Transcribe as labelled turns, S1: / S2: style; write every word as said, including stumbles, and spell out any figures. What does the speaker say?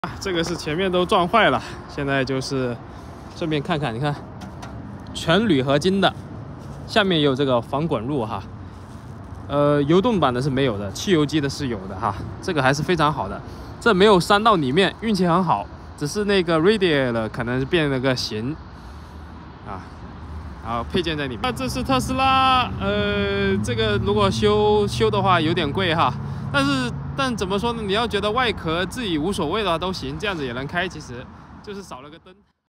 S1: 啊，这个是前面都撞坏了，现在就是顺便看看，你看，全铝合金的，下面也有这个防滚路哈。呃，油动版的是没有的，汽油机的是有的哈，这个还是非常好的。这没有伤到里面，运气很好，只是那个 radiator 可能变了个形啊。好，配件在里面。那这是特斯拉，呃，这个如果修修的话有点贵哈，但是。 但怎么说呢？你要觉得外壳自己无所谓的话都行，这样子也能开，其实就是少了个灯。